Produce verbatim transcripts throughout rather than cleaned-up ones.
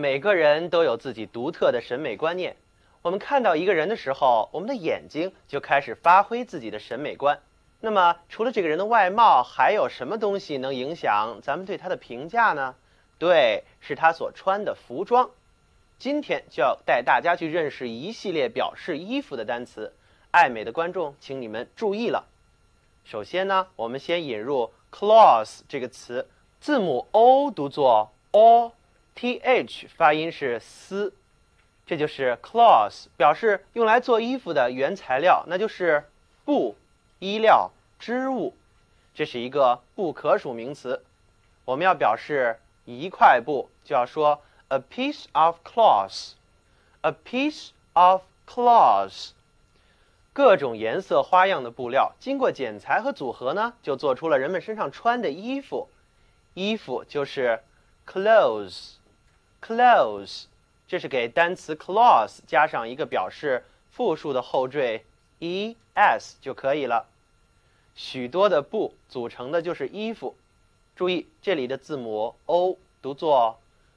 每个人都有自己独特的审美观念。我们看到一个人的时候，我们的眼睛就开始发挥自己的审美观。那么，除了这个人的外貌，还有什么东西能影响咱们对他的评价呢？对，是他所穿的服装。今天就要带大家去认识一系列表示衣服的单词。爱美的观众，请你们注意了。首先呢，我们先引入 cloth 这个词，字母 O 读作 o，T H 发音是丝，这就是 cloth， 表示用来做衣服的原材料，那就是布、衣料、织物。这是一个不可数名词。我们要表示一块布，就要说 a piece of cloth，a piece of cloth。各种颜色花样的布料，经过剪裁和组合呢，就做出了人们身上穿的衣服。衣服就是 clothes，clothes， 这是给单词 cloth 加上一个表示复数的后缀 es 就可以了。许多的布组成的就是衣服。注意这里的字母 o 读作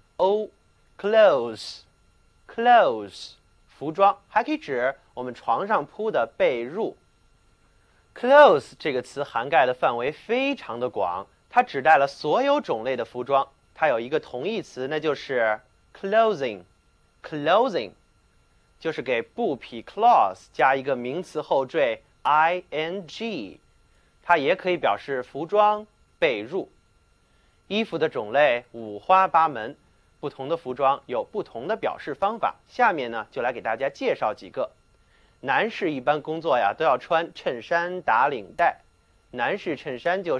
o，clothes，clothes。服装还可以指我们床上铺的被褥。clothes 这个词涵盖的范围非常的广，它指代了所有种类的服装。它有一个同义词，那就是 clothing。clothing 就是给布匹 cloth 加一个名词后缀 ing， 它也可以表示服装、被褥。衣服的种类五花八门。不同的服装有不同的表示方法，下面呢就来给大家介绍几个。男士一般工作呀都要穿衬衫打领带，男士衬衫就是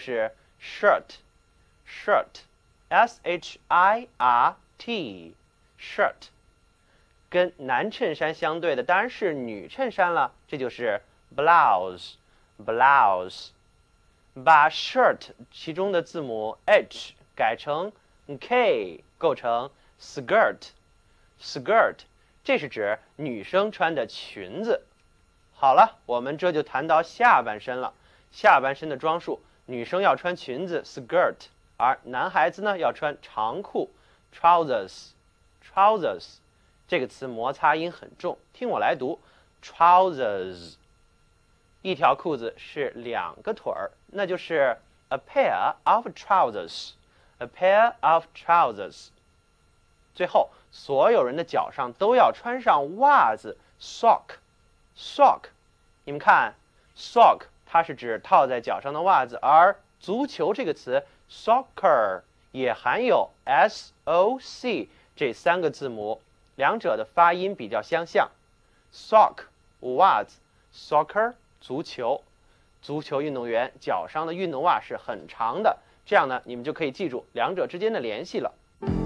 shirt，shirt，s h i r t，shirt。跟男衬衫相对的当然是女衬衫了，这就是 blouse，blouse。把 shirt 其中的字母 h 改成 k， 构成 skirt，skirt， 这是指女生穿的裙子。好了，我们这就谈到下半身了。下半身的装束，女生要穿裙子 skirt， 而男孩子呢要穿长裤 trousers，trousers。这个词摩擦音很重，听我来读 trousers。一条裤子是两个腿儿，那就是 a pair of trousers。A pair of trousers。最后，所有人的脚上都要穿上袜子 sock。sock， 你们看 sock 它是指套在脚上的袜子，而足球这个词 soccer 也含有 s o c 这三个字母，两者的发音比较相像。sock 袜子 ，soccer 足球。足球运动员脚上的运动袜是很长的。这样呢，你们就可以记住两者之间的联系了。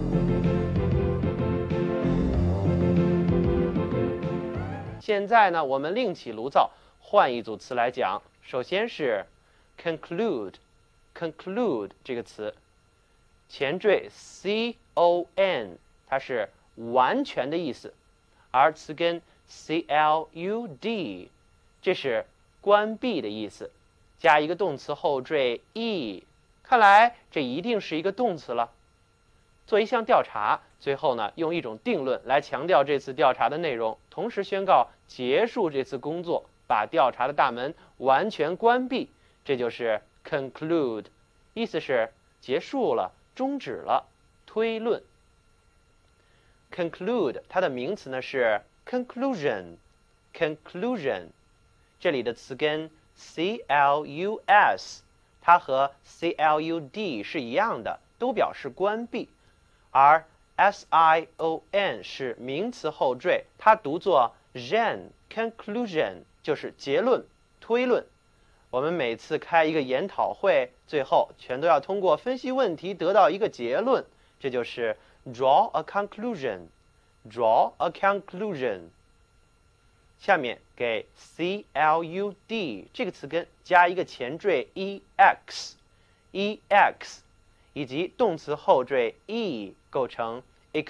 现在呢，我们另起炉灶，换一组词来讲。首先是 conclude，conclude 这个词，前缀 c o n， 它是完全的意思，而词根 c l u d， 这是关闭的意思，加一个动词后缀 e。看来这一定是一个动词了。做一项调查，最后呢用一种定论来强调这次调查的内容，同时宣告结束这次工作，把调查的大门完全关闭，这就是 conclude， 意思是结束了，终止了，推论。conclude 它的名词呢是 conclusion，conclusion， 这里的词根 c l u s。它和 c l u d 是一样的，都表示关闭，而 s i o n 是名词后缀，它读作 ren，conclusion 就是结论、推论。我们每次开一个研讨会，最后全都要通过分析问题得到一个结论，这就是 draw a conclusion，draw a conclusion。下面给 c l u d 这个词根加一个前缀 ex，ex 以及动词后缀 e 构成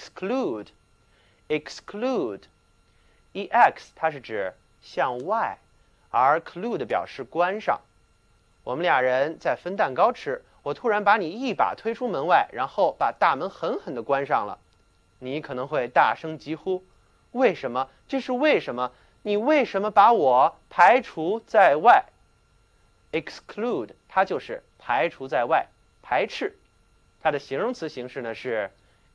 exclude，exclude，ex 它是指向外，而 clude 表示关上。我们俩人在分蛋糕吃，我突然把你一把推出门外，然后把大门狠狠地关上了。 你可能会大声疾呼：为什么？这是为什么？你为什么把我排除在外 ？exclude 它就是排除在外，排斥。它的形容词形式呢是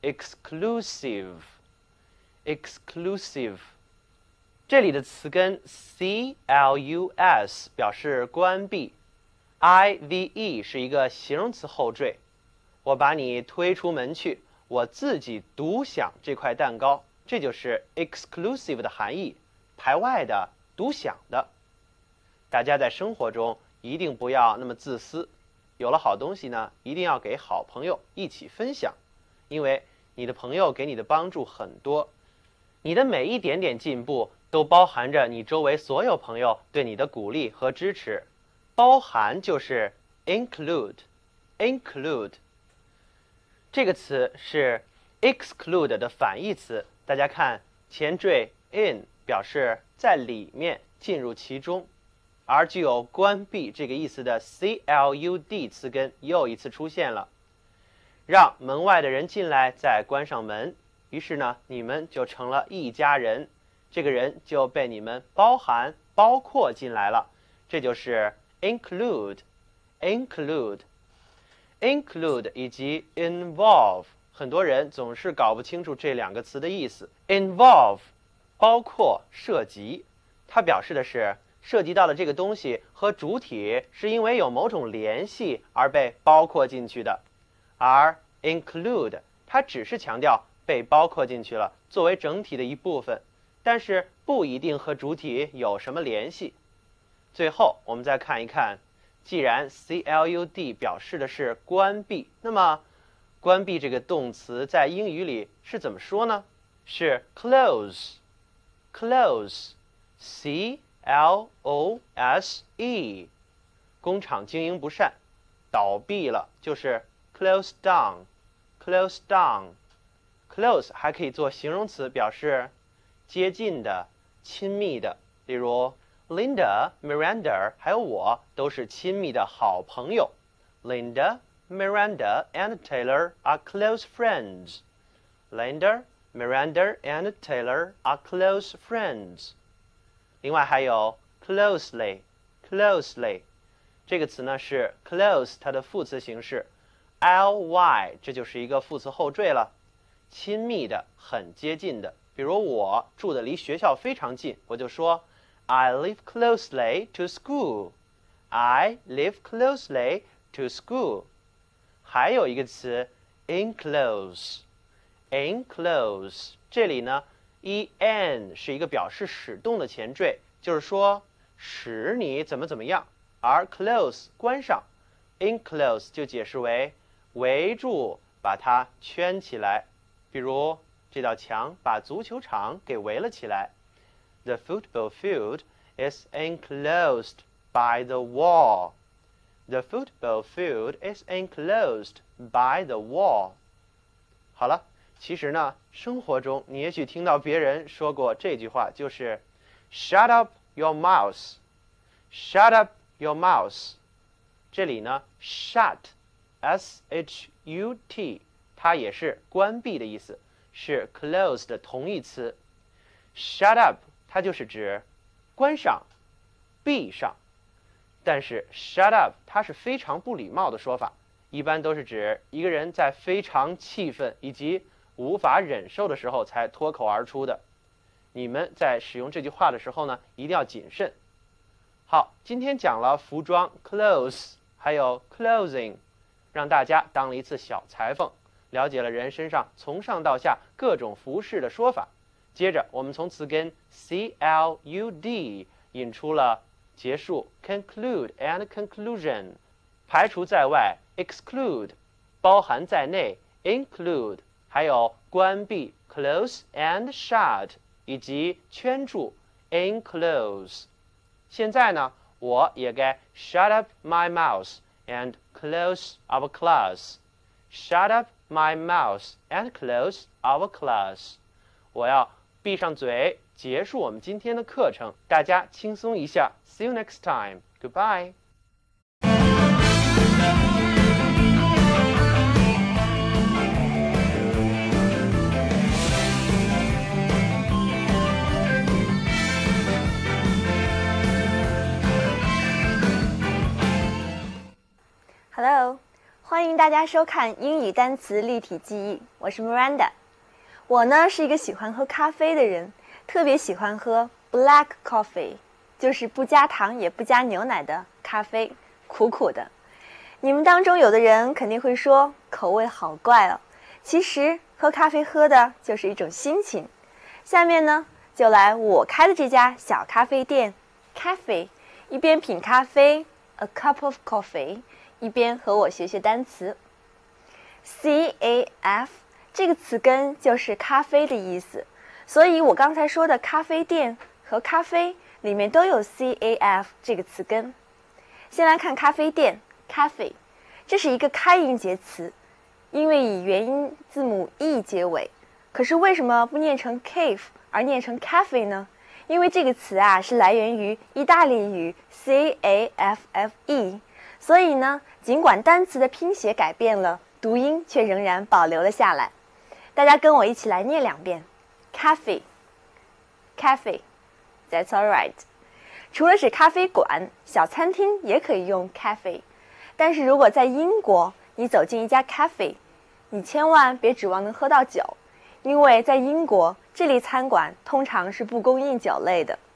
exclusive。exclusive 这里的词根 c l u s 表示关闭 ，i v e 是一个形容词后缀。我把你推出门去，我自己独享这块蛋糕，这就是 exclusive 的含义，排外的、独享的。大家在生活中一定不要那么自私，有了好东西呢，一定要给好朋友一起分享，因为你的朋友给你的帮助很多，你的每一点点进步都包含着你周围所有朋友对你的鼓励和支持。包含就是 include，include 这个词是 exclude 的反义词。大家看前缀 in 表示在里面进入其中，而具有关闭这个意思的 c l u d 词根又一次出现了，让门外的人进来再关上门，于是呢你们就成了一家人，这个人就被你们包含包括进来了，这就是 include include include 以及 involve， 很多人总是搞不清楚这两个词的意思。 involve 包括涉及，它表示的是涉及到了这个东西和主体是因为有某种联系而被包括进去的，而 include 它只是强调被包括进去了，作为整体的一部分，但是不一定和主体有什么联系。最后我们再看一看，既然 C L U D 表示的是关闭，那么关闭这个动词在英语里是怎么说呢？是 close close C L O S E。 工厂经营不善，倒闭了，就是 close down close down。 close 还可以做形容词，表示接近的、亲密的，例如 Linda、Miranda 还有我都是亲密的好朋友。 Linda, Miranda and Taylor are close friends. Linda, Miranda and Taylor are close friends. 另外还有 closely closely 这个词呢是 close 它的副词形式 ly， 这就是一个副词后缀了，亲密的、很接近的。比如我住的离学校非常近，我就说 I live closely to school. I live closely to school. 还有一个词 enclose enclose 这里呢 en 是一个表示使动的前缀，就是说使你怎么怎么样，而 close 关上 enclose 就解释为围住，把它圈起来。比如这道墙把足球场给围了起来。 The football field is enclosed by the wall. The football field is enclosed by the wall. 好了，其实呢，生活中你也许听到别人说过这句话，就是 Shut up your mouth. Shut up your mouth. 这里呢 shut S H U T 它也是关闭的意思，是 close 的同义词。 Shut up 它就是指关上、闭上，但是 shut up 它是非常不礼貌的说法，一般都是指一个人在非常气愤以及无法忍受的时候才脱口而出的。你们在使用这句话的时候呢，一定要谨慎。好，今天讲了服装 clothes 还有 clothing， 让大家当了一次小裁缝，了解了人身上从上到下各种服饰的说法。接着我们从词根 C L U D 引出了结束 conclude and conclusion， 排除在外 exclude， 包含在内 include， 还有关闭 close and shut， 以及圈住 enclose。 现在呢，我也该 shut up my mouth and close our class. Shut up my mouth and close our class. 我要闭上嘴，结束我们今天的课程。大家轻松一下。See you next time. Goodbye. 欢迎大家收看英语单词立体记忆，我是 Miranda。我呢是一个喜欢喝咖啡的人，特别喜欢喝 black coffee， 就是不加糖也不加牛奶的咖啡，苦苦的。你们当中有的人肯定会说口味好怪哦，其实喝咖啡喝的就是一种心情。下面呢就来我开的这家小咖啡店 Cafe， 一边品咖啡 a cup of coffee， 一边和我学学单词。 C A F 这个词根就是咖啡的意思，所以我刚才说的咖啡店和咖啡里面都有 C A F 这个词根。先来看咖啡店 Cafe， 这是一个开音节词，因为以元音字母 E 结尾。可是为什么不念成 cave 而念成 cafe 呢？因为这个词啊是来源于意大利语 C A F F E， 所以呢，尽管单词的拼写改变了，读音却仍然保留了下来。大家跟我一起来念两遍 Cafe Cafe That's alright。 除了是咖啡馆，小餐厅也可以用 cafe， 但是如果在英国你走进一家 cafe， 你千万别指望能喝到酒，因为在英国这类餐馆通常是不供应酒类的。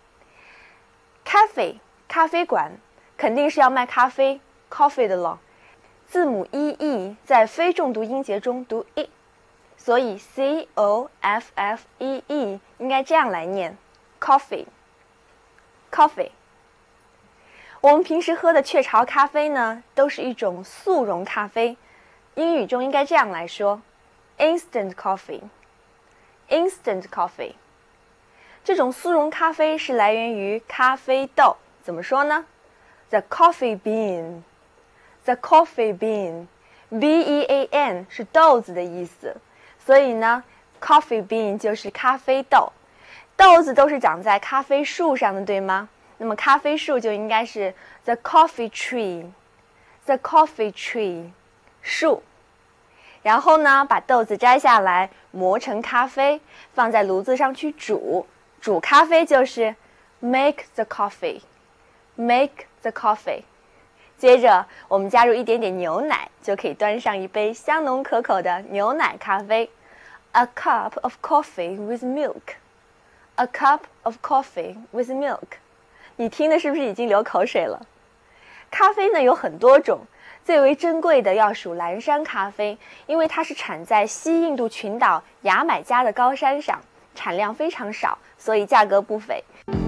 Cafe 咖啡馆肯定是要卖咖啡 coffee 的了，字母 ee 在非重读音节中读 e， 所以 C O F F E E 应该这样来念 coffee coffee。 我们平时喝的雀巢咖啡呢，都是一种速溶咖啡，英语中应该这样来说 instant coffee instant coffee。 这种速溶咖啡是来源于咖啡豆，怎么说呢？ The coffee bean The coffee bean B E A N 是豆子的意思，所以呢 coffee bean 就是咖啡豆。豆子都是长在咖啡树上的，对吗？那么咖啡树就应该是 the coffee tree The coffee tree 树。然后呢，把豆子摘下来，磨成咖啡，放在炉子上去煮。煮咖啡就是 make the coffee make the coffee。 接着我们加入一点点牛奶，就可以端上一杯香浓可口的牛奶咖啡。 A cup of coffee with milk A cup of coffee with milk。 你听的是不是已经流口水了？咖啡呢有很多种，最为珍贵的要数蓝山咖啡，因为它是产在西印度群岛牙买加的高山上，产量非常少，所以价格不菲。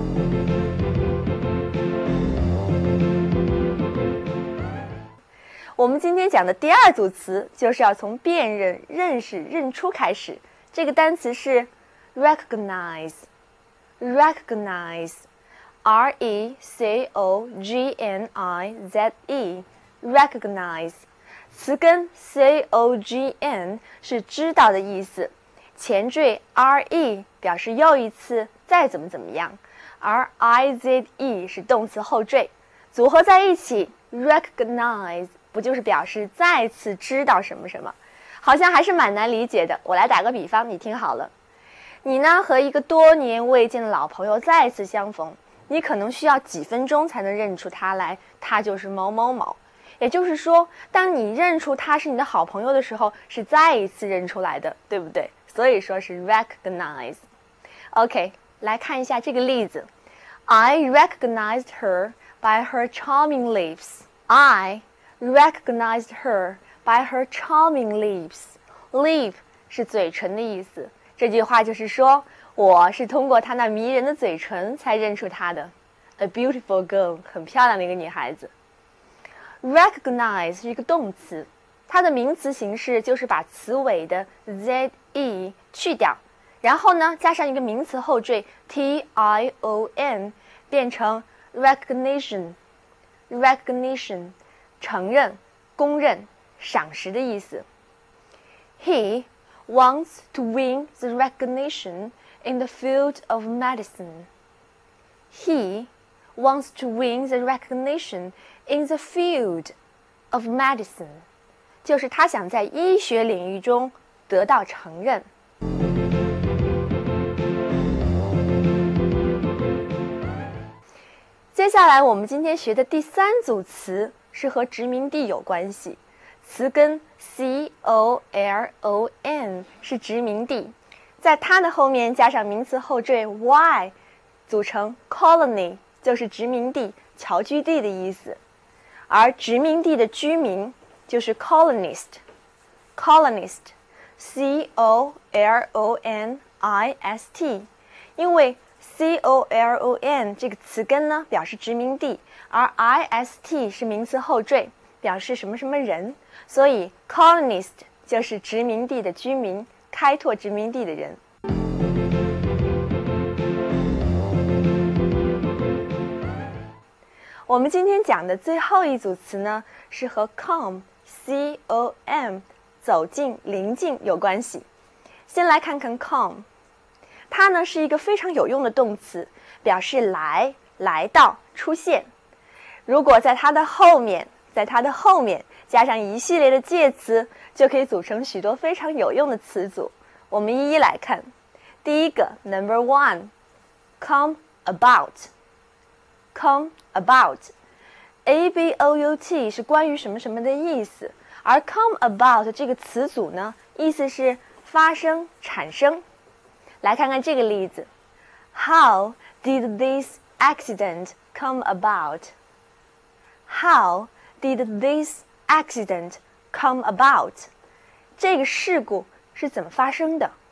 我们今天讲的第二组词就是要从辨认、认识、认出开始。这个单词是 recognize recognize R E C O G N I Z E recognize。 词根 C O G N 是知道的意思，前缀 R E 表示又一次再怎么怎么样，而 I Z E 是动词后缀，组合在一起 recognize 不就是表示再次知道什么什么？好像还是蛮难理解的。我来打个比方，你听好了。你呢和一个多年未见的老朋友再次相逢，你可能需要几分钟才能认出他来，他就是某某某。也就是说，当你认出他是你的好朋友的时候，是再一次认出来的，对不对？所以说是 recognize。 OK， 来看一下这个例子。 I recognized her by her charming lips I recognized her by her charming lips Lip 是嘴唇的意思，这句话就是说我是通过她那迷人的嘴唇才认出她的。 A beautiful girl 很漂亮的一个女孩子。 Recognize 是一个动词，它的名词形式就是把词尾的 Z E 去掉，然后呢加上一个名词后缀 T I O N， 变成 recognition recognition 承认、公认、赏识的意思。 He wants to win the recognition in the field of medicine. He wants to win the recognition in the field of medicine. 就是他想在医学领域中得到承认。接下来我们今天学的第三组词是和殖民地有关系， 词根 C O L O N 是殖民地，在它的后面加上名词后缀 Y， 组成 colony， 就是殖民地、侨居地的意思。而殖民地的居民就是 colonist，colonist， C O L O N I S T， 因为 C O L O N 这个词根呢表示殖民地，而 I S T 是名词后缀，表示什么什么人，所以 colonist 就是殖民地的居民，开拓殖民地的人。我们今天讲的最后一组词呢，是和 come C O M 走近、临近有关系。先来看看 come， 它呢是一个非常有用的动词，表示来、来到、出现。如果在它的后面，在它的后面加上一系列的介词，就可以组成许多非常有用的词组。我们一一来看。第一个 number one， come about。come about A B O U T 是关于什么什么的意思，而 come about 这个词组呢，意思是发生、产生。来看看这个例子 How did this accident come about? How did this accident come about? 这个事故是怎么发生的？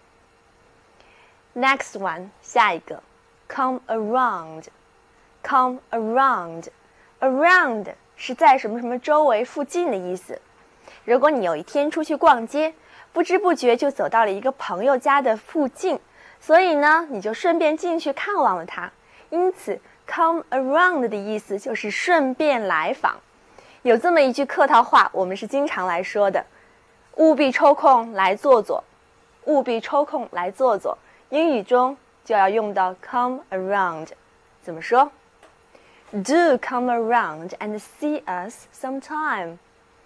Next one， 下一个 come around。come around around 是在什么什么周围附近的意思。如果你有一天出去逛街，不知不觉就走到了一个朋友家的附近，所以呢你就顺便进去看望了他，因此 come around 的意思就是顺便来访。有这么一句客套话，我们是经常来说的，务必抽空来坐坐，务必抽空来坐坐，英语中就要用到 come around。 怎么说？Do come around and see us sometime.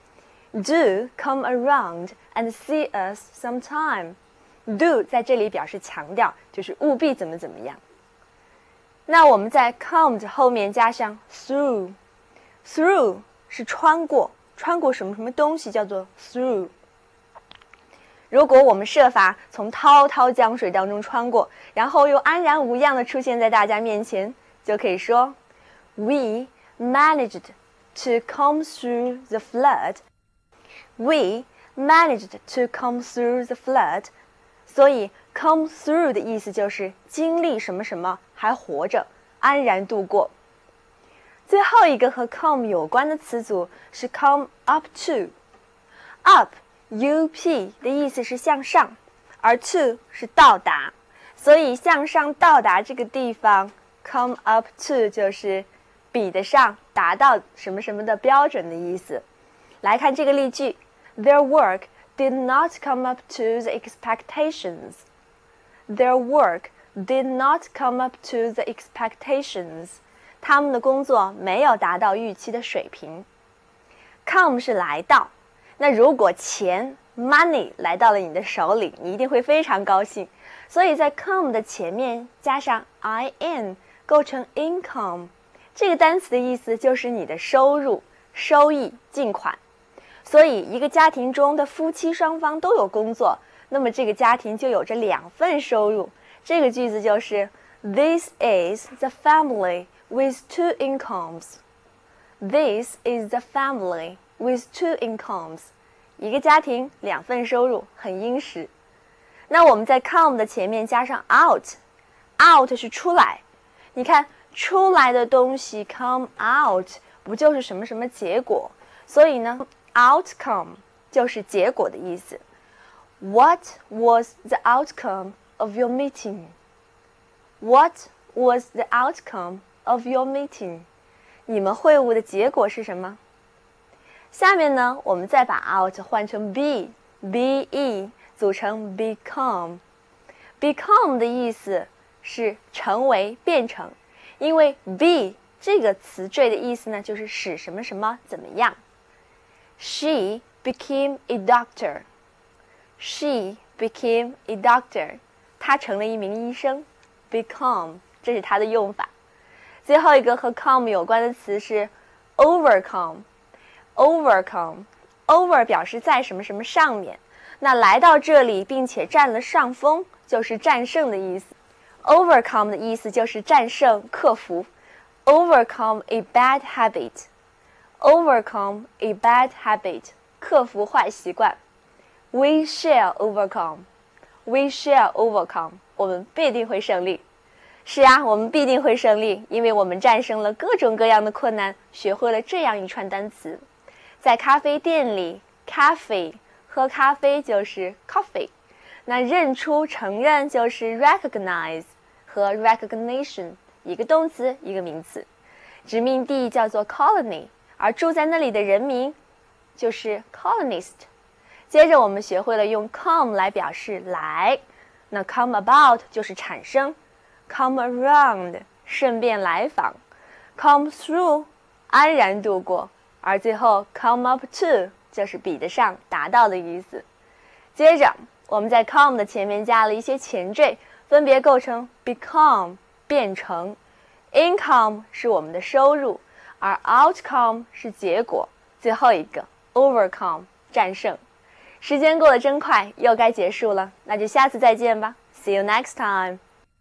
Do come around and see us sometime. Do 在这里表示强调，就是务必怎么怎么样。那我们在 come 的后面加上 through. Through 是穿过，穿过什么什么东西叫做 through。如果我们设法从滔滔江水当中穿过，然后又安然无恙地出现在大家面前，就可以说We managed to come through the flood. We managed to come through the flood. 所以 come through 的意思就是经历什么什么，还活着，安然度过。最后一个和 come 有关的词组是 come up to. Up, U P 的意思是向上，而 to 是到达，所以向上到达这个地方 come up to 就是比得上、达到什么什么的标准的意思。来看这个例句 Their work did not come up to the expectations. Their work did not come up to the expectations. 他们的工作没有达到预期的水平。come 是来到，那如果钱 money 来到了你的手里，你一定会非常高兴。所以在 come 的前面加上 in， 构成 income。这个单词的意思就是你的收入、收益、进款。所以一个家庭中的夫妻双方都有工作，那么这个家庭就有着两份收入。这个句子就是 This is the family with two incomes. This is the family with two incomes. 一个家庭两份收入，很殷实。那我们在 come 的前面加上 out. Out 是出来。你看出来的东西 come out 不就是什么什么结果，所以呢 outcome 就是结果的意思。 What was the outcome of your meeting? What was the outcome of your meeting? 你们会晤的结果是什么？下面呢我们再把 out 换成 be be 组成 become. Become 的意思是成为、变成，因为 be 这个词缀的意思呢，就是使什么什么怎么样。She became a doctor. She became a doctor. 她成了一名医生。Become 这是它的用法。最后一个和 come 有关的词是 overcome. Overcome over 表示在什么什么上面，那来到这里并且占了上风，就是战胜的意思。overcome 的意思就是战胜、克服。overcome a bad habit， overcome a bad habit， 克服坏习惯。We shall overcome， We shall overcome， 我们必定会胜利。是啊，我们必定会胜利，因为我们战胜了各种各样的困难，学会了这样一串单词。在咖啡店里 ，cafe 喝咖啡就是 coffee， 那认出、承认就是 recognize 和 recognition， 一个动词，一个名词。殖民地叫做 colony， 而住在那里的人民就是 colonist。接着我们学会了用 come 来表示来，那 come about 就是产生。come around 顺便来访， come through 安然度过，而最后 come up to 就是比得上、达到的意思。接着我们在 come 的前面加了一些前缀，分别构成 become 变成， income 是我们的收入，而 outcome 是结果，最后一个 overcome 战胜。时间过得真快，又该结束了，那就下次再见吧。 See you next time。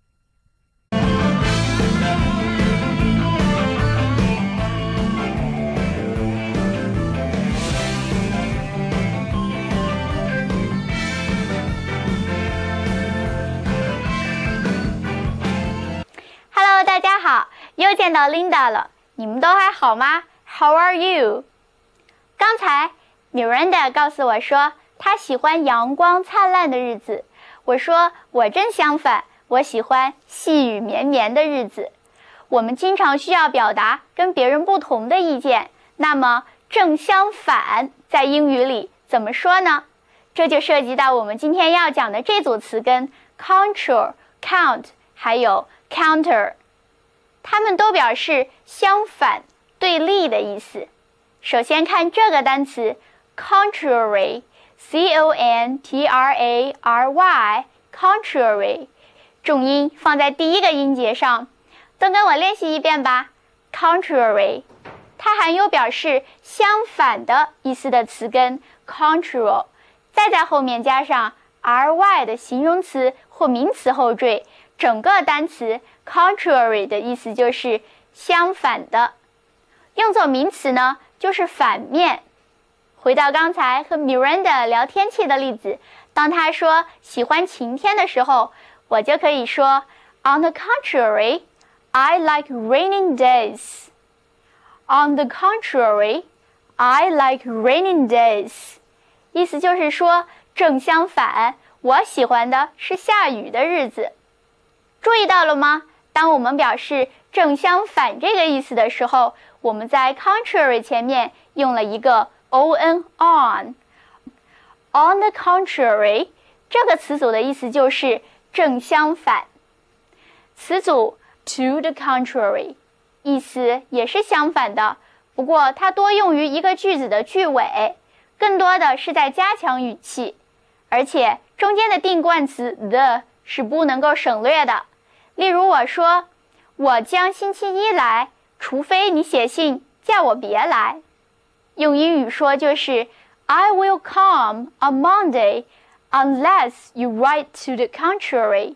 Hello， 大家好，又见到 Linda 了，你们都还好吗 ？How are you？ 刚才 Miranda 告诉我说，她喜欢阳光灿烂的日子。我说我正相反，我喜欢细雨绵绵的日子。我们经常需要表达跟别人不同的意见，那么正相反在英语里怎么说呢？这就涉及到我们今天要讲的这组词根 control、count 还有 counter， 它们都表示相反、对立的意思。首先看这个单词 contrary， C O N T R A R Y， contrary， 重音放在第一个音节上，都跟我练习一遍吧。 contrary， 它含有表示相反的意思的词根 control， 再在后面加上 ry 的形容词或名词后缀，整个单词 contrary 的意思就是相反的。用作名词呢，就是反面。回到刚才和 Miranda 聊天气的例子，当她说喜欢晴天的时候，我就可以说 On the contrary, I like raining days. On the contrary, I like raining days. 意思就是说，正相反，我喜欢的是下雨的日子。注意到了吗？当我们表示正相反这个意思的时候，我们在 contrary 前面用了一个 on on。 On the contrary 这个词组的意思就是正相反。词组 to the contrary 意思也是相反的，不过它多用于一个句子的句尾，更多的是在加强语气，而且中间的定冠词 the 是不能够省略的。例如我说我将星期一来，除非你写信叫我别来。用英语说就是 I will come on Monday unless you write to the contrary.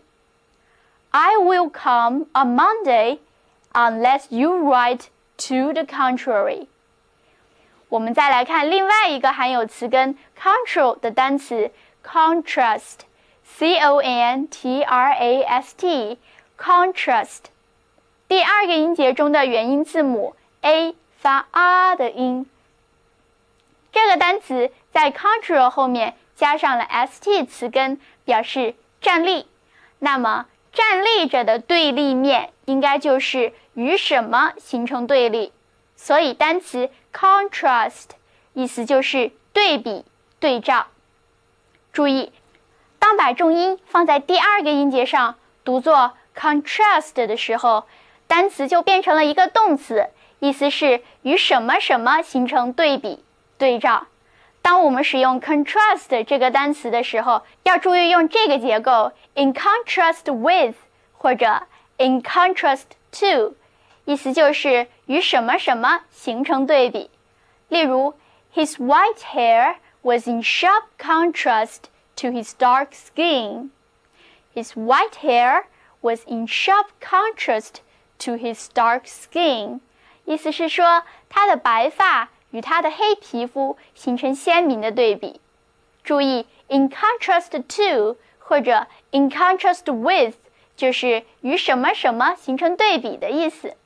I will come on Monday unless you write to the contrary. 我们再来看另外一个含有词根 control 的单词 contrast， C O N T R A S T contrast， 第二个音节中的元音字母 A 发啊的音。这个单词在 control 后面加上了 st 词根，表示站立。那么站立着的对立面应该就是与什么形成对立，所以单词 contrast 意思就是对比、对照。注意，当把重音放在第二个音节上读作 contrast 的时候，单词就变成了一个动词，意思是与什么什么形成对比、对照。当我们使用 contrast 这个单词的时候，要注意用这个结构 in contrast with 或者 in contrast to， 意思就是与什么什么形成对比。例如 His white hair was in sharp contrast to his dark skin. His white hair was in sharp contrast to his dark skin. 意思是说，他的白发与他的黑皮肤形成鲜明的对比。注意 in contrast to 或者 in contrast with 就是与什么什么形成对比的意思。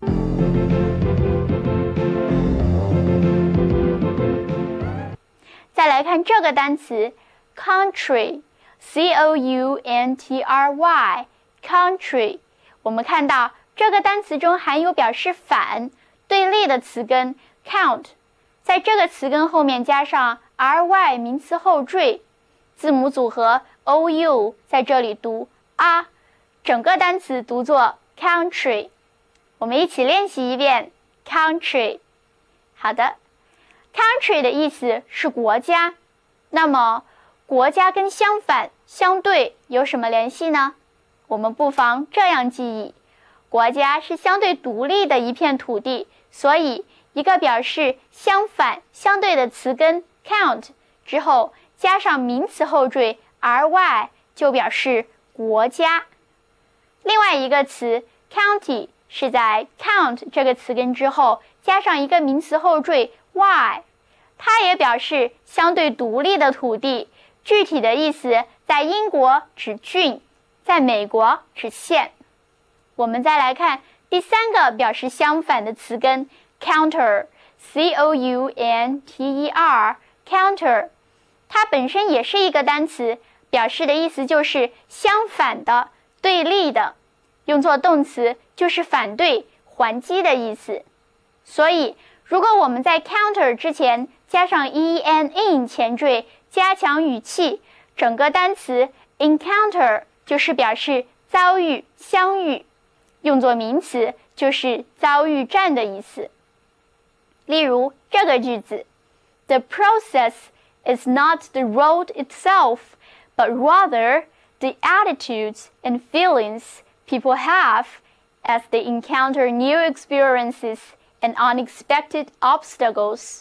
再来看这个单词 country C O U N T R Y country 我们看到这个单词中含有表示反对立的词根 count 在这个词根后面加上 ry 名词后缀字母组合 O U 在这里读 a 整个单词读作 country 我们一起练习一遍 country 好的Country 的意思是国家，那么国家跟相反、相对有什么联系呢？我们不妨这样记忆：国家是相对独立的一片土地，所以一个表示相反、相对的词根 count 之后加上名词后缀 ry 就表示国家。另外一个词 county 是在 count 这个词根之后加上一个名词后缀y 它也表示相对独立的土地，具体的意思在英国指郡，在美国指县。我们再来看第三个表示相反的词根 counter C O U N T E R counter 它本身也是一个单词，表示的意思就是相反的、对立的，用作动词就是反对、还击的意思。所以如果我们在 counter 之前加上 en in 前缀，加强语气，整个单词 encounter 就是表示遭遇、相遇，用作名词就是遭遇战的意思。例如这个句子 The process is not the road itself, but rather the attitudes and feelings people have as they encounter new experiences and unexpected obstacles.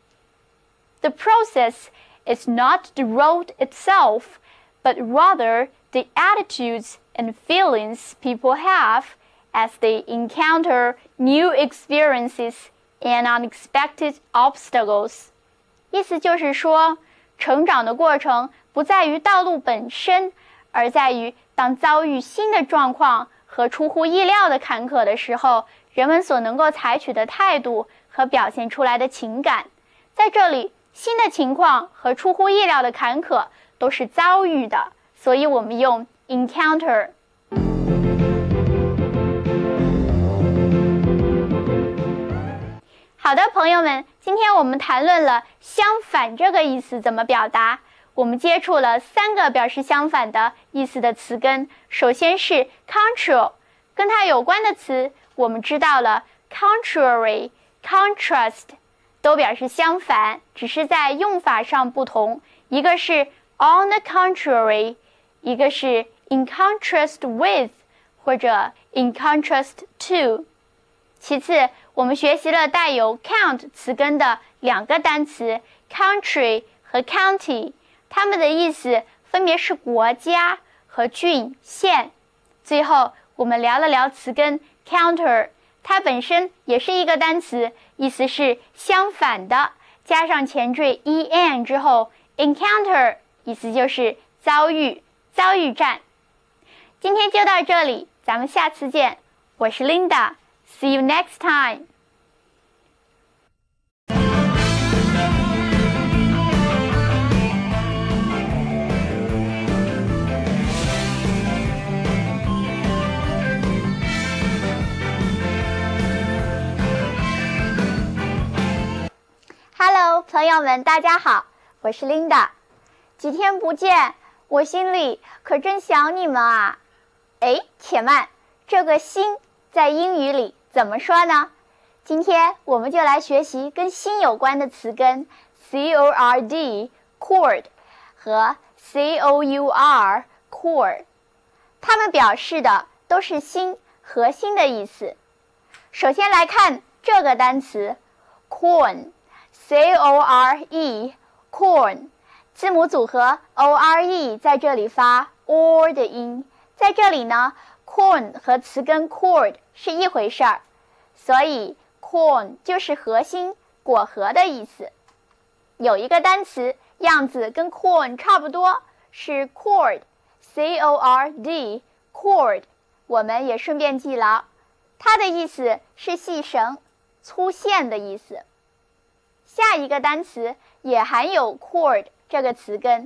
The process is not the road itself, but rather the attitudes and feelings people have as they encounter new experiences and unexpected obstacles. 意思就是说，成长的过程不在于道路本身，而在于当遭遇新的状况和出乎意料的坎坷的时候，人们所能够采取的态度和表现出来的情感。在这里，新的情况和出乎意料的坎坷都是遭遇的，所以我们用 encounter。好的，朋友们，今天我们谈论了相反这个意思怎么表达。我们接触了三个表示相反的意思的词根，首先是 contrary， 跟它有关的词我们知道了 contrary、contrast 都表示相反，只是在用法上不同，一个是 on the contrary， 一个是 in contrast with 或者 in contrast to。其次，我们学习了带有 count 词根的两个单词 country 和 county， 它们的意思分别是国家和郡、县。最后，我们聊了聊词根 counter， 它本身也是一个单词，意思是相反的，加上前缀 en 之后 encounter 意思就是遭遇、遭遇战。今天就到这里，咱们下次见。我是 Linda。See you next time. Hello， 朋友们，大家好，我是 Linda。几天不见，我心里可真想你们啊！哎，且慢，这个心在英语里怎么说呢？今天我们就来学习跟心有关的词根 C O R D cord 和 C O U R core， 它们表示的都是心、核心的意思。首先来看这个单词 corn C C O R E corn， 字母组合 O R E 在这里发 or 的音，在这里呢 corn 和词根 cord 是一回事儿，所以 corn 就是核心果核的意思。有一个单词样子跟 corn 差不多，是 cord C O R D cord， 我们也顺便记牢，它的意思是细绳粗线的意思。下一个单词也含有 cord 这个词根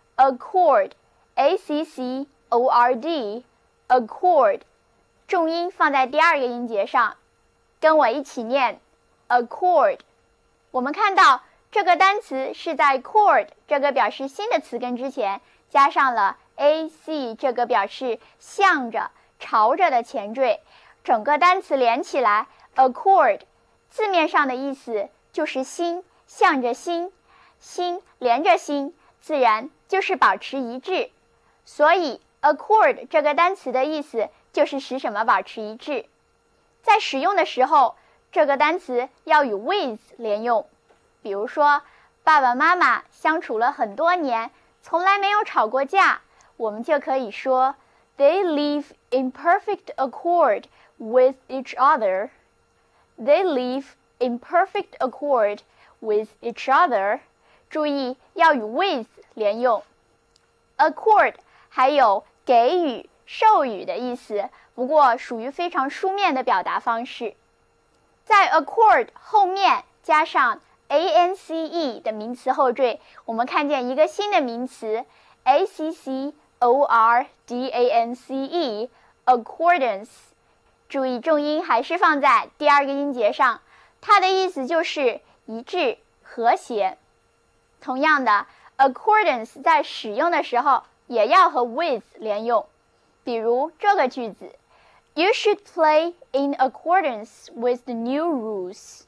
accord A C C O R D accord， 重音放在第二个音节上，跟我一起念 accord。 我们看到这个单词是在 cord 这个表示新的词根之前加上了 A C 这个表示向着朝着的前缀，整个单词连起来 accord 字面上的意思就是心，向着心，心连着心，自然就是保持一致。所以 accord 这个单词的意思就是使什么保持一致。在使用的时候，这个单词要与 with 连用。比如说，爸爸妈妈相处了很多年，从来没有吵过架，我们就可以说 They live in perfect accord with each other. They live in perfect accord with each other. 注意要与 with 连用。accord 还有给予、授予的意思，不过属于非常书面的表达方式。在 accord 后面加上 A N C E 的名词后缀，我们看见一个新的名词 A C C O R D A N C E accordance。 注意重音还是放在第二个音节上，它的意思就是一致、和谐。同样的 accordance 在使用的时候也要和 with 连用。比如这个句子 You should play in accordance with the new rules.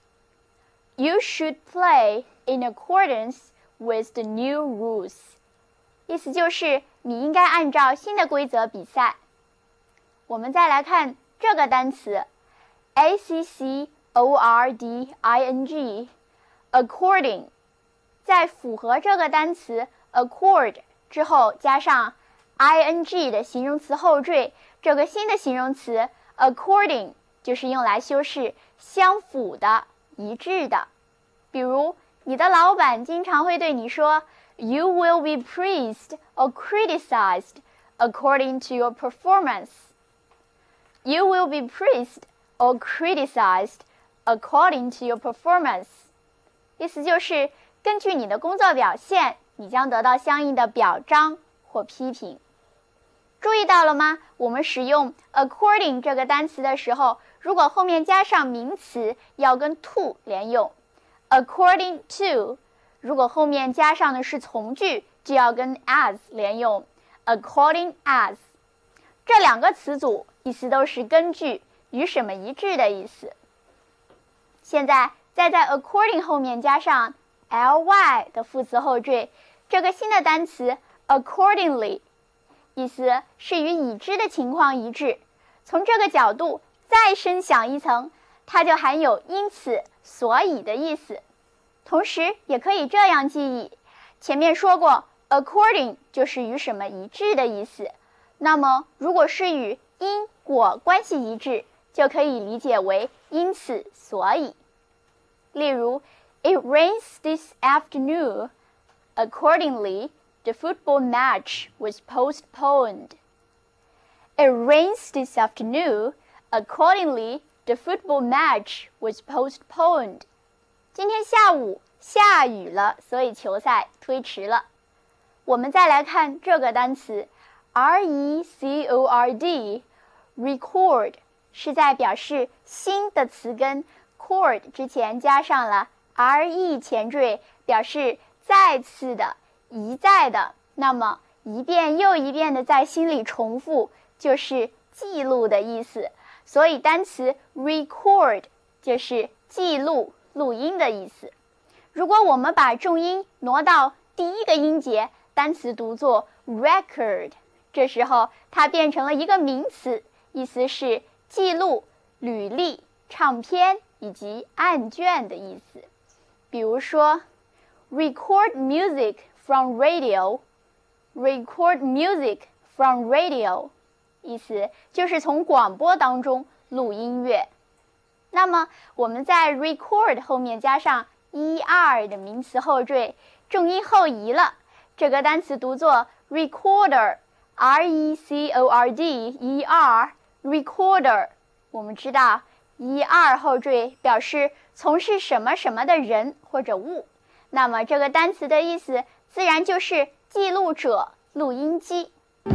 You should play in accordance with the new rules. 意思就是你应该按照新的规则比赛。我们再来看这个单词 A C C O R D I N G according， 在符合这个单词 accord 之后加上 I N G 的形容词后缀，这个新的形容词 according 就是用来修饰相符的、一致的。比如你的老板经常会对你说 You will be praised or criticized according to your performance. You will be praised or criticized according to your performance. 意思就是根据你的工作表现，你将得到相应的表彰或批评。注意到了吗？我们使用 according 这个单词的时候，如果后面加上名词，要跟 to 连用。According to， 如果后面加上的是从句，就要跟 as 连用。According as， 这两个词组意思都是根据、与什么一致的意思。现在再在 according 后面加上 ly 的副词后缀，这个新的单词 accordingly， 意思是与已知的情况一致。从这个角度再深想一层，它就含有因此、所以的意思。同时也可以这样记忆，前面说过 according 就是与什么一致的意思，那么如果是与因果关系一致，就可以理解为因此所以。例如 It rains this afternoon. Accordingly, the football match was postponed. It rains this afternoon. Accordingly, the football match was postponed. 今天下午下雨了，所以球赛推迟了。我们再来看这个单词 R E C O R D record 是在表示新的词根 cord 之前加上了 R E 前缀，表示再次的、一再的，那么一遍又一遍的在心里重复，就是记录的意思。所以单词 record 就是记录、录音的意思。如果我们把重音挪到第一个音节，单词读作 record， 这时候它变成了一个名词，意思是记录、履历、唱片以及案卷的意思。 比如说 record music from radio, record music from radio， 意思就是从广播当中录音乐。那么我们在 record 后面加上 er 的名词后缀，重音后移了，这个单词读作 recorder, R E C O R D E R, recorder。 我们知道 er 后缀表示从事什么什么的人或者物，那么这个单词的意思自然就是记录者、录音机。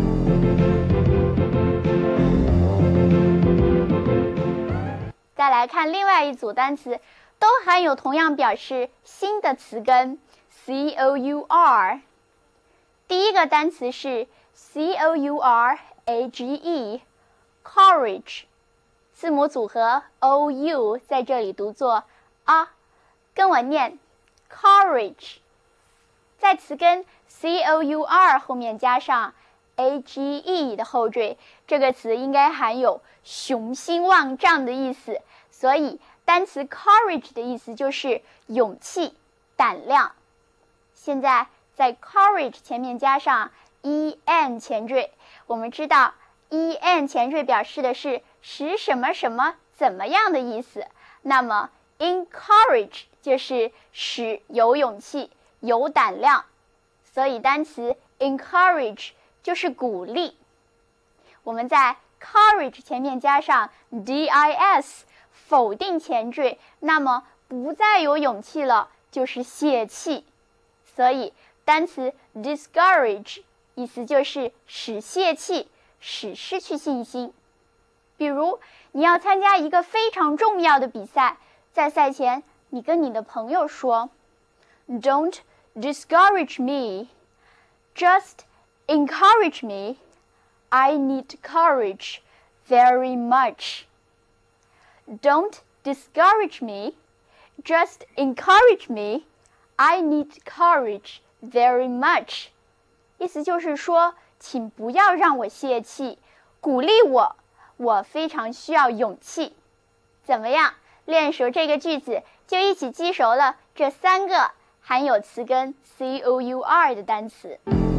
再来看另外一组单词，都含有同样表示新的词根 C O U R。 第一个单词是 C O U R A G E, courage， 字母组合 O U 在这里读作 a， 跟我念 courage。 在词根 C O U R 后面加上 A G E 的后缀，这个词应该含有雄心万丈的意思，所以单词 courage 的意思就是勇气、胆量。现在在 courage 前面加上 en 前缀，我们知道 en 前缀表示的是使什么什么怎么样的意思，那么 encourage 就是使有勇气、有胆量，所以单词 encourage 就是鼓励。我们在 courage 前面加上 dis 否定前缀，那么不再有勇气了，就是泄气。所以单词 discourage 意思就是使泄气，使失去信心。比如你要参加一个非常重要的比赛，在赛前你跟你的朋友说 Don't discourage me, just encourage me. I need courage very much. Don't discourage me, just encourage me. I need courage very much. 意思就是说，请不要让我泄气，鼓励我，我非常需要勇气。怎么样？练熟这个句子，就一起记熟了这三个含有词根 C O U R 的单词。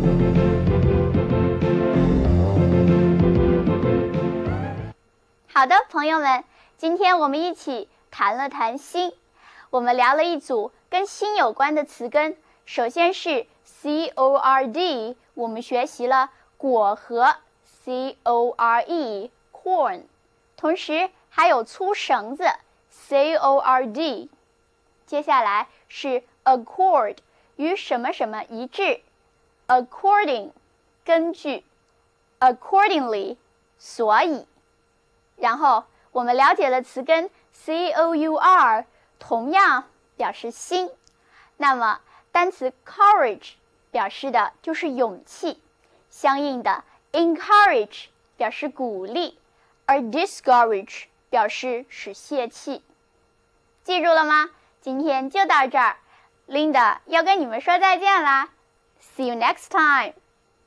好的，朋友们，今天我们一起谈了谈心，我们聊了一组跟心有关的词根。首先是 C O R D， 我们学习了果核 C O R E, corn， 同时还有粗绳子 C O R D。 接下来是 accord， 与什么什么一致 according， 根据 accordingly， 所以。然后我们了解了词根 C O U R， 同样表示心。那么单词 courage 表示的就是勇气，相应的 encourage 表示鼓励，而 discourage 表示使泄气。记住了吗？今天就到这儿， Linda 要跟你们说再见啦。 See you next time。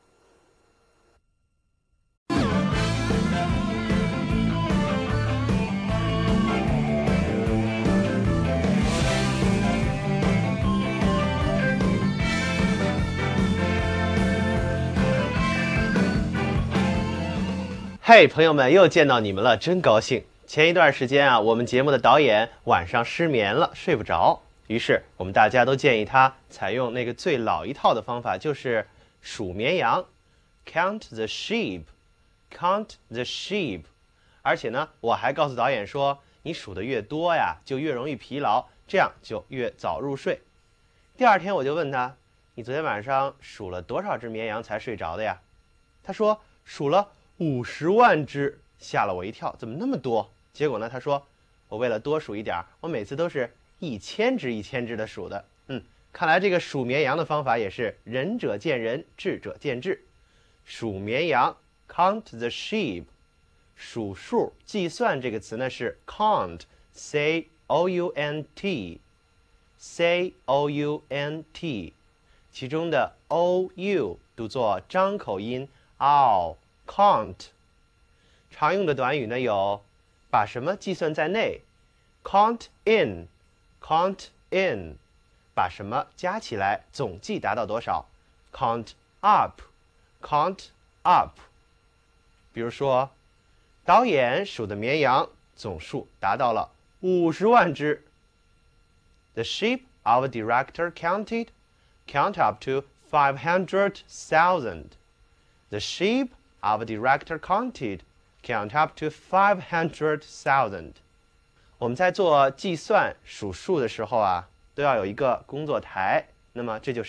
嘿，朋友们，又见到你们了，真高兴。前一段时间啊，我们节目的导演晚上失眠了，睡不着，于是我们大家都建议他采用那个最老一套的方法，就是数绵羊 count the sheep count the sheep。 而且呢，我还告诉导演说，你数的越多呀，就越容易疲劳，这样就越早入睡。第二天我就问他，你昨天晚上数了多少只绵羊才睡着的呀？他说数了五十万只，吓了我一跳，怎么那么多？结果呢，他说我为了多数一点，我每次都是一千只一千只的数的。嗯，看来这个数绵羊的方法也是仁者见仁，智者见智。数绵羊 count the sheep， 数数计算这个词呢是 count C O U N T C O U N T， 其中的 O U 读作张口音 ow count。 常用的短语呢有把什么计算在内 count in count in， 把什么加起来，总计达到多少 ？Count up, count up。比如说，导演数的绵羊总数达到了五十万只。The sheep our director counted count up to five hundred thousand. The sheep our director counted count up to five hundred thousand. 我们在做计算数数的时候啊，都要有一个工作台，那么这就是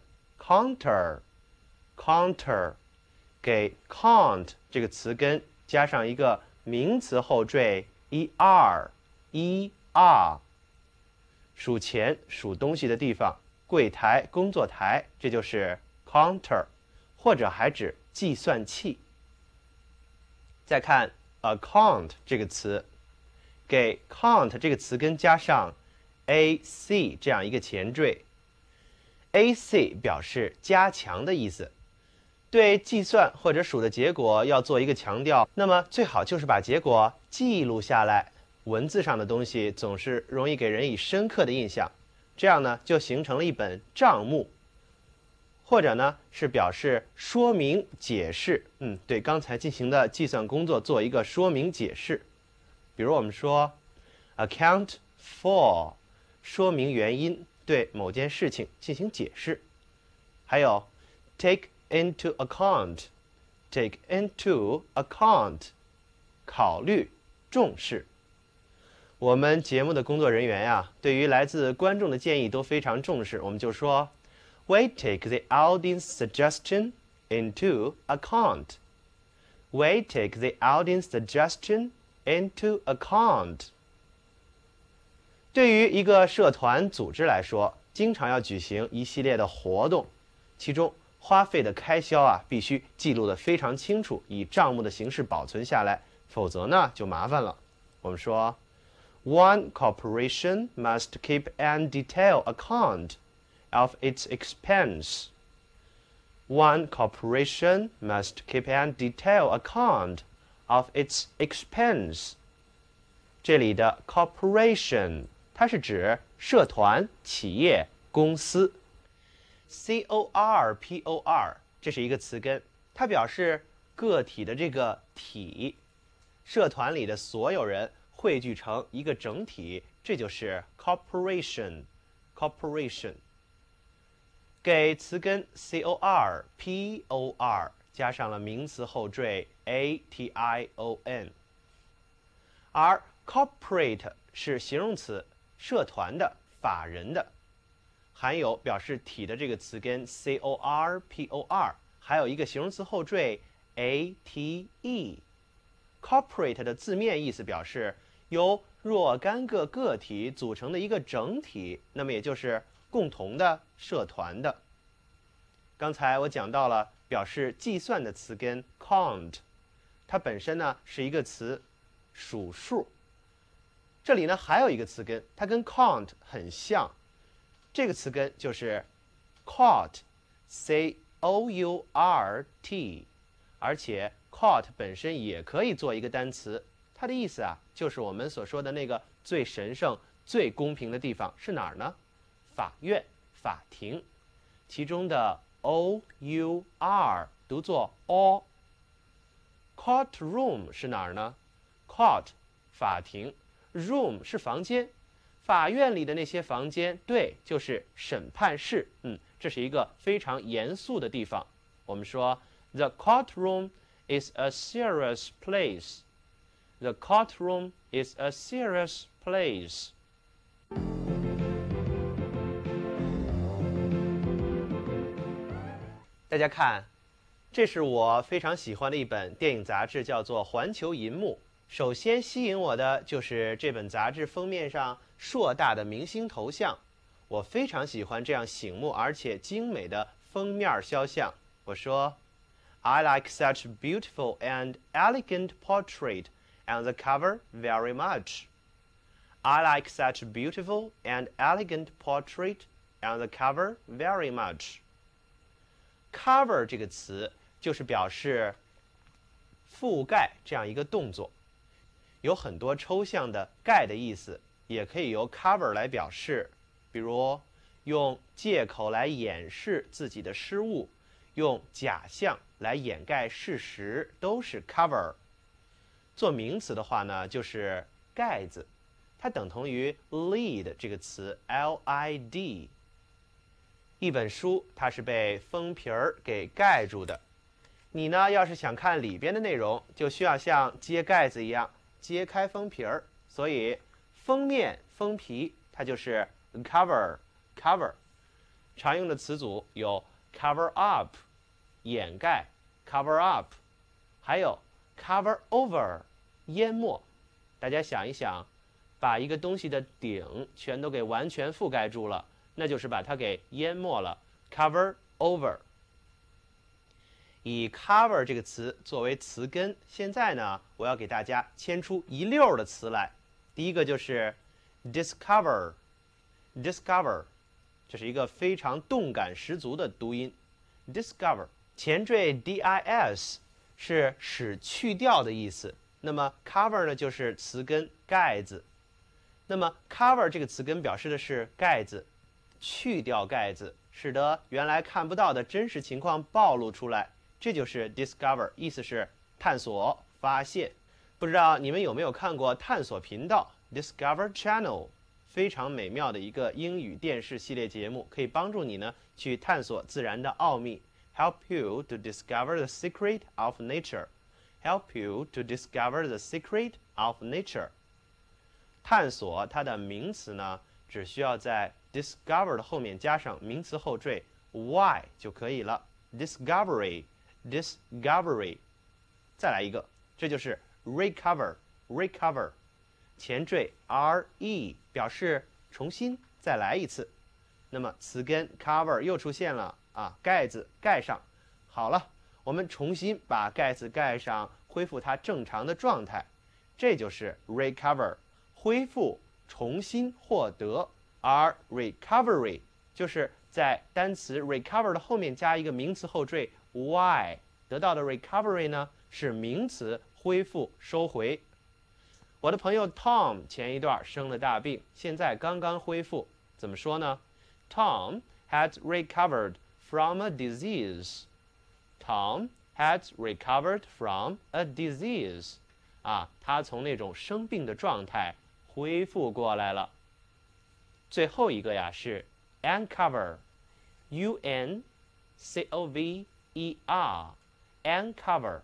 counter。counter 给 count 这个词根加上一个名词后缀 er er。数钱数东西的地方，柜台工作台，这就是 counter， 或者还指计算器。再看 account 这个词，给 count 这个词根加上 ac 这样一个前缀。ac 表示加强的意思。对计算或者数的结果要做一个强调，那么最好就是把结果记录下来。文字上的东西总是容易给人以深刻的印象，这样呢就形成了一本账目，或者呢是表示说明解释，嗯，对刚才进行的计算工作做一个说明解释。比如我们说 account for， 说明原因，对某件事情进行解释。还有 take into account， take into account， 考虑重视。我们节目的工作人员呀，对于来自观众的建议都非常重视，我们就说 We take the audience suggestion into account. We take the audience suggestion into account. 对于一个社团组织来说，经常要举行一系列的活动，其中花费的开销啊，必须记录得非常清楚，以账目的形式保存下来，否则呢就麻烦了。我们说One corporation must keep an detailed account of its expense. One corporation must keep an detailed account of its expense. 这里的 corporation 它是指社团、企业、公司。C O R P O R 这是一个词根，它表示个体的这个体，社团里的所有人汇聚成一个整体，这就是 corporation。corporation 给词根 C O R P O R 加上了名词后缀 A T I O N， 而 corporate 是形容词，社团的、法人的，含有表示体的这个词根 C O R P O R， 还有一个形容词后缀 A T E。corporate 的字面意思表示由若干个个体组成的一个整体，那么也就是共同的、社团的。刚才我讲到了表示计算的词根 count， 它本身呢是一个词，数数。这里呢还有一个词根，它跟 count 很像，这个词根就是 court， C O U R T， 而且 court 本身也可以做一个单词。它的意思啊，就是我们所说的那个最神圣、最公平的地方是哪儿呢？法院、法庭，其中的 O U R 读作 o。courtroom 是哪儿呢 ？court 法庭 ，room 是房间，法院里的那些房间，对，就是审判室。嗯，这是一个非常严肃的地方。我们说 The courtroom is a serious place.The courtroom is a serious place. 大家看，这是我非常喜欢的一本电影杂志，叫做《环球银幕》。首先吸引我的就是这本杂志封面上硕大的明星头像，我非常喜欢这样醒目而且精美的封面肖像。我说 I like such beautiful and elegant portrait.On the cover very much. I like such beautiful and elegant portrait on the cover very much. Cover 这个词就是表示覆盖这样一个动作，有很多抽象的盖的意思，也可以由 cover 来表示。比如用借口来掩饰自己的失误，用假象来掩盖事实，都是 cover。做名词的话呢，就是盖子，它等同于 lid 这个词 L I D。一本书它是被封皮儿给盖住的，你呢要是想看里边的内容，就需要像揭盖子一样揭开封皮儿，所以封面封皮它就是 cover cover。常用的词组有 cover up 掩盖 cover up， 还有 cover over 淹没。大家想一想，把一个东西的顶全都给完全覆盖住了，那就是把它给淹没了 cover over。 以 cover 这个词作为词根，现在呢我要给大家牵出一溜的词来。第一个就是 discover discover， 这是一个非常动感十足的读音 discover。 前缀 dis 是使去掉的意思，那么 cover 呢就是词根盖子。那么 cover 这个词根表示的是盖子，去掉盖子，使得原来看不到的真实情况暴露出来，这就是 discover， 意思是探索发现。不知道你们有没有看过探索频道 Discover Channel， 非常美妙的一个英语电视系列节目，可以帮助你呢去探索自然的奥秘， help you to discover the secret of nature help you to discover the secret of nature。 探索它的名词呢只需要在 discover 的后面加上名词后缀 y 就可以了， discovery discovery。 再来一个，这就是 recover recover， 前缀 re 表示重新再来一次，那么词根 cover 又出现了啊，盖子盖上。好了，我们重新把盖子盖上，恢复它正常的状态，这就是 recover， 恢复重新获得。而 recovery 就是在单词 recover 的后面加一个名词后缀 y， 得到的 recovery 呢是名词恢复收回。我的朋友 Tom 前一段生了大病，现在刚刚恢复，怎么说呢？ Tom had recovered from a disease Tom had recovered from a disease 啊，他从那种生病的状态恢复过来了。最后一个呀是 uncover U N C O V E R uncover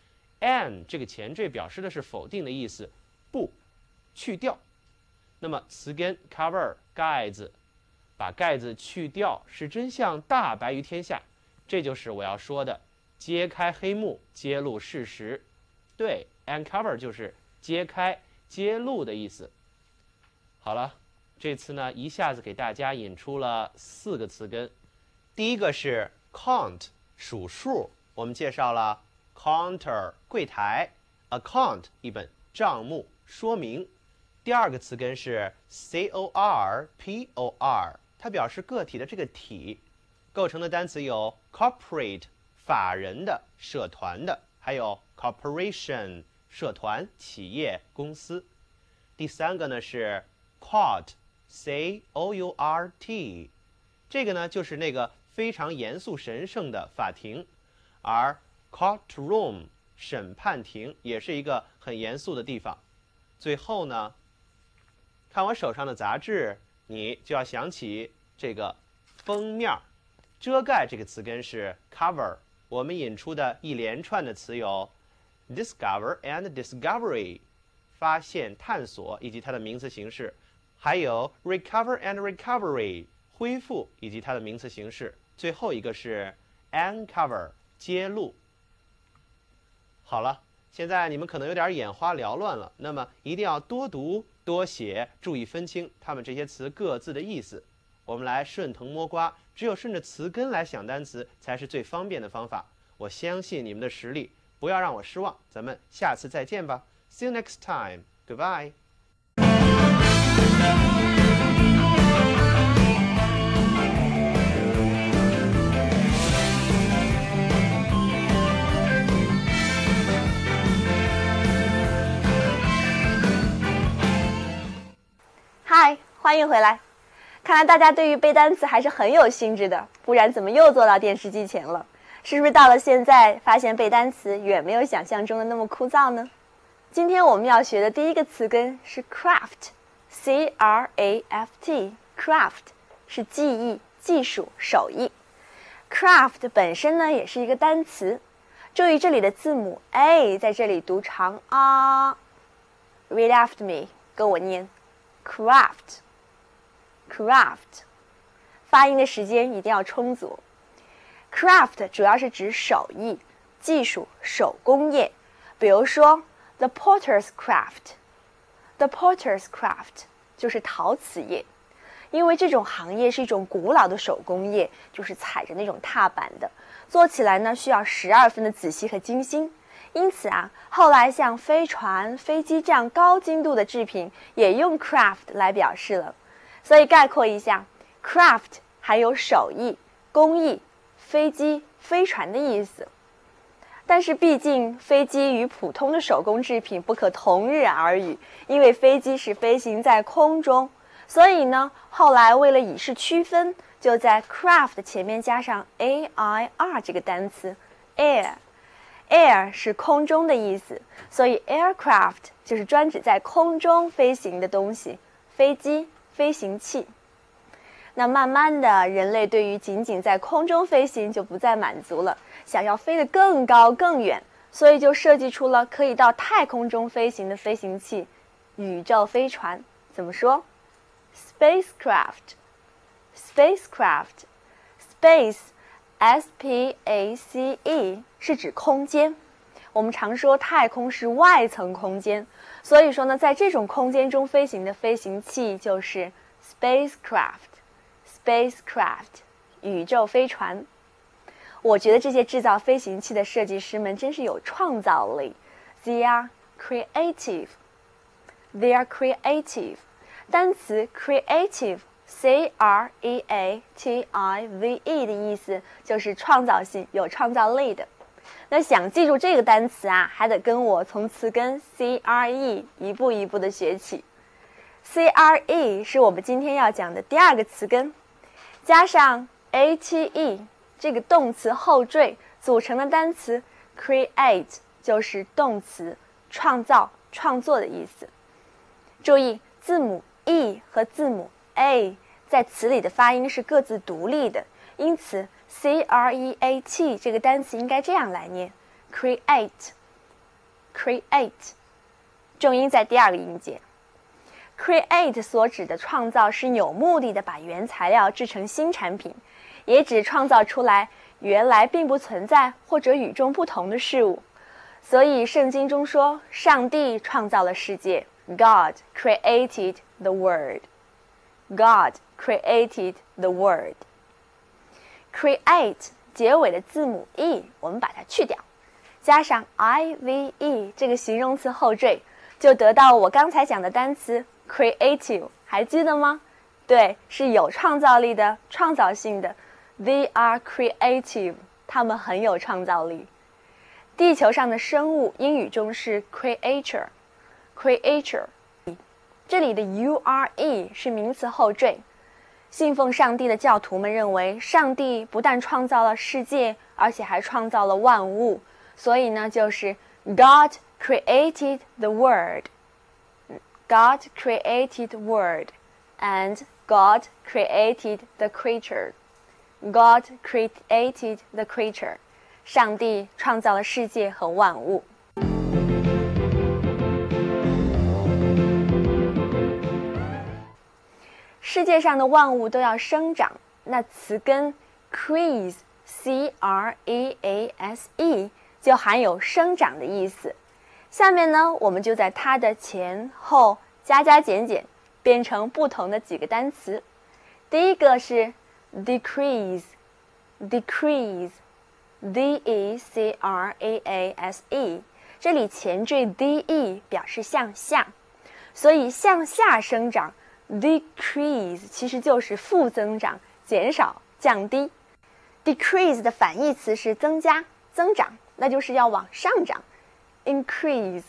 an 这个前缀表示的是否定的意思，不，去掉。那么词根 cover 盖子，把盖子去掉，使真相大白于天下，这就是我要说的揭开黑幕，揭露事实。对 uncover 就是揭开揭露的意思。好了，这次呢一下子给大家引出了四个词根。第一个是 count 数数，我们介绍了 counter 柜台， account 一本账目说明。第二个词根是 C O R P O R， 它表示个体的这个体，构成的单词有 corporate 法人的社团的，还有 corporation 社团企业公司。第三个呢是 court C O U R T， 这个呢就是那个非常严肃神圣的法庭，而 courtroom 审判庭也是一个很严肃的地方。最后呢，看我手上的杂志，你就要想起这个封面，遮盖这个词根是 cover。 我们引出的一连串的词有 discover and discovery 发现探索以及它的名词形式，还有 recover and recovery 恢复以及它的名词形式，最后一个是 uncover 揭露。好了，现在你们可能有点眼花缭乱了，那么一定要多读多写，注意分清它们这些词各自的意思。我们来顺藤摸瓜，只有顺着词根来想单词才是最方便的方法。我相信你们的实力，不要让我失望。咱们下次再见吧。 See you next time. Goodbye. Hi， 欢迎回来。 看来大家对于背单词还是很有兴致的，不然怎么又坐到电视机前了？是不是到了现在，发现背单词远没有想象中的那么枯燥呢？今天我们要学的第一个词根是 craft，C R A F T，craft 是技艺、技术、手艺。craft 本身呢也是一个单词，注意这里的字母 A 在这里读长啊。Read after me， 跟我念 craft。craft 发音的时间一定要充足。craft 主要是指手艺、技术、手工业，比如说 the potter's craft。the potter's craft 就是陶瓷业，因为这种行业是一种古老的手工业，就是踩着那种踏板的，做起来呢需要十二分的仔细和精心。因此啊，后来像飞船、飞机这样高精度的制品也用 craft 来表示了。所以概括一下 ，craft 还有手艺、工艺、飞机、飞船的意思。但是毕竟飞机与普通的手工制品不可同日而语，因为飞机是飞行在空中，所以呢，后来为了以示区分，就在 craft 前面加上 A I R 这个单词 air。air 是空中的意思，所以 aircraft 就是专指在空中飞行的东西，飞机、飞行器。那慢慢的，人类对于仅仅在空中飞行就不再满足了，想要飞得更高更远，所以就设计出了可以到太空中飞行的飞行器——宇宙飞船。怎么说 ？spacecraft。spacecraft。space S P A C E 是指空间，我们常说太空是外层空间，所以说呢，在这种空间中飞行的飞行器就是 spacecraft。spacecraft 宇宙飞船。我觉得这些制造飞行器的设计师们真是有创造力 ，They are creative。They are creative。单词 creative。C R E A T I V E 的意思就是创造性、有创造力的。那想记住这个单词啊，还得跟我从词根 C R E 一步一步的学起。C R E 是我们今天要讲的第二个词根，加上 A T E 这个动词后缀组成的单词 create 就是动词创造、创作的意思。注意字母 E 和字母A 在词里的发音是各自独立的，因此 C R E A T 这个单词应该这样来念 create create 重音在第二个音节。 create 所指的创造是有目的的把原材料制成新产品，也指创造出来原来并不存在或者与众不同的事物。所以圣经中说上帝创造了世界， God created the world。God created the world。 create 结尾的字母 e 我们把它去掉，加上 I V E 这个形容词后缀，就得到我刚才讲的单词 creative， 还记得吗？对，是有创造力的、创造性的。 They are creative， 他们很有创造力。地球上的生物英语中是 creature creature，这里的 U R E 是名词后缀。信奉上帝的教徒们认为，上帝不但创造了世界，而且还创造了万物，所以呢，就是 God created the world。 God created the world and God created the creature。 God created the creature。 上帝创造了世界和万物。世界上的万物都要生长，那词根 crease C R E A S E 就含有生长的意思。下面呢，我们就在它的前后加加减减，变成不同的几个单词。第一个是 decrease decrease D E C R A A S E， 这里前缀 D E 表示向下，所以向下生长decrease 其实就是负增长、减少、降低。decrease 的反义词是增加、增长，那就是要往上涨。increase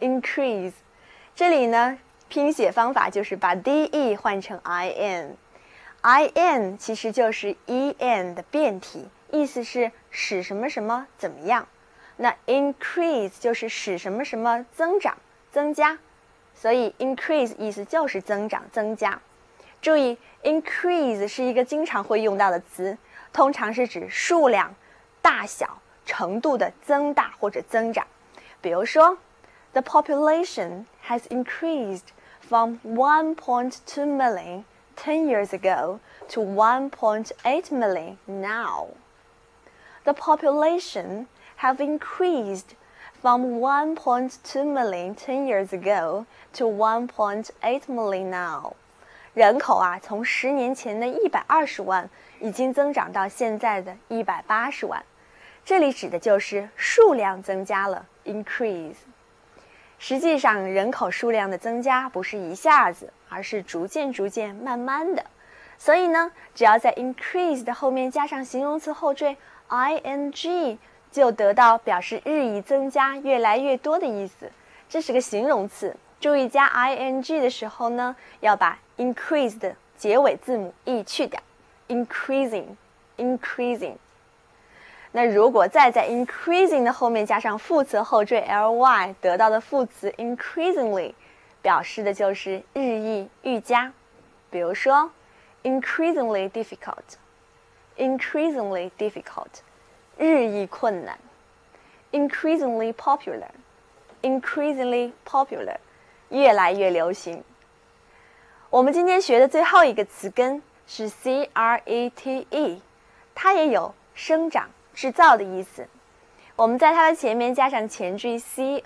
increase 这里呢，拼写方法就是把 de 换成 in。 in 其实就是 en 的变体，意思是使什么什么怎么样。那 increase 就是使什么什么增长、增加，所以 increase 意思就是增长、增加。注意 increase 是一个经常会用到的词，通常是指数量、大小、程度的增大或者增长。比如说 The population has increased from one point two million ten years ago to one point eight million now. The population have increased from one point two million ten years ago to one point eight million now. 人口啊，从十年前的一百二十万已经增长到现在的一百八十万。这里指的就是数量增加了 increase。实际上，人口数量的增加不是一下子，而是逐渐逐渐慢慢的。所以呢，只要在 increase 的后面加上形容词后缀 ing， 就得到表示日益增加、越来越多的意思。这是个形容词，注意加 ing 的时候呢，要把 increase 的结尾字母 e 去掉 ，increasing， increasing。那如果再在 increasing 的后面加上副词后缀 ly， 得到的副词 increasingly， 表示的就是日益愈加。比如说 increasingly difficult，increasingly difficult， 日益困难。increasingly popular，increasingly popular， 越来越流行。我们今天学的最后一个词根是 crete， 它也有生长、制造的意思。我们在它的前面加上前缀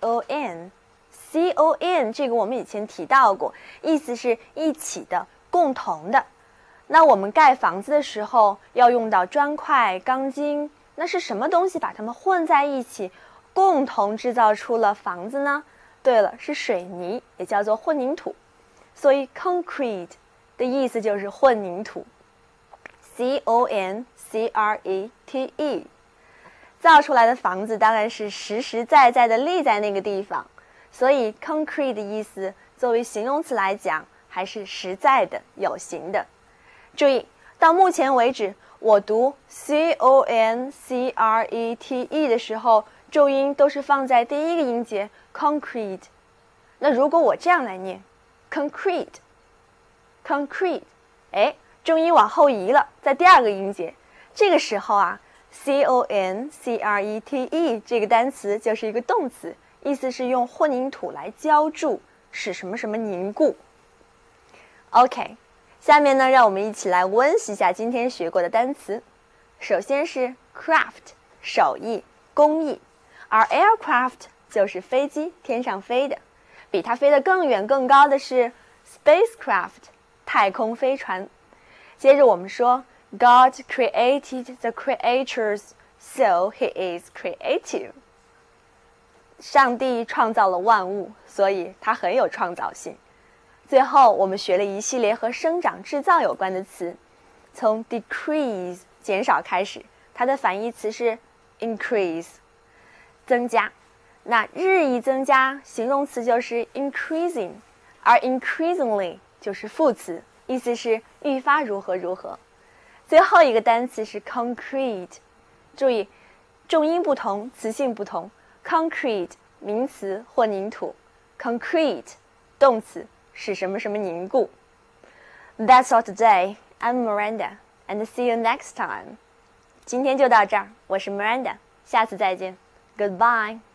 con，con 这个我们以前提到过，意思是一起的、共同的。那我们盖房子的时候要用到砖块、钢筋，那是什么东西把它们混在一起，共同制造出了房子呢？对了，是水泥，也叫做混凝土。所以 concrete 的意思就是混凝土 ，c o n c r e t e， 造出来的房子当然是实实在在的立在那个地方，所以 concrete 的意思作为形容词来讲，还是实在的、有形的。注意，到目前为止，我读 c o n c r e t e 的时候，重音都是放在第一个音节 concrete。那如果我这样来念 concrete concrete， 哎，重音往后移了，在第二个音节。这个时候啊 c o n c r e t e 这个单词就是一个动词，意思是用混凝土来浇筑，使什么什么凝固。 OK， 下面呢，让我们一起来温习一下今天学过的单词。首先是 craft， 手艺、工艺，而 aircraft 就是飞机，天上飞的。比它飞得更远更高的是 spacecraft， 太空飞船。接着我们说 God created the creatures, so he is creative。 上帝创造了万物，所以他很有创造性。最后我们学了一系列和生长制造有关的词，从 decrease 减少开始，它的反义词是 increase 增加。那日益增加形容词就是 increasing， 而 increasingly 就是副词，意思是愈发如何如何。最后一个单词是 concrete， 注意重音不同，词性不同。 concrete 名词混凝土， concrete 动词使什么什么凝固。 That's all today. I'm Miranda and see you next time. 今天就到这儿，我是 Miranda， 下次再见 Goodbye.